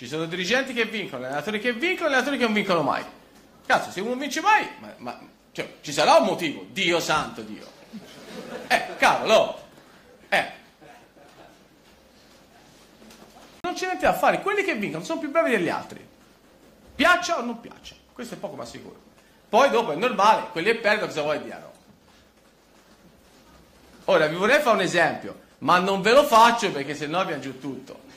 Ci sono dirigenti che vincono, allenatori che vincono, allenatori che non vincono mai. Cazzo, se uno non vince mai, cioè, ci sarà un motivo. Dio santo, Dio. Cavolo. Non c'è niente da fare. Quelli che vincono sono più bravi degli altri. Piaccia o non piaccia. Questo è poco ma sicuro. Poi dopo è normale, quelli che perdono cosa vuoi dire? No? Ora vi vorrei fare un esempio, ma non ve lo faccio perché sennò viene giù tutto.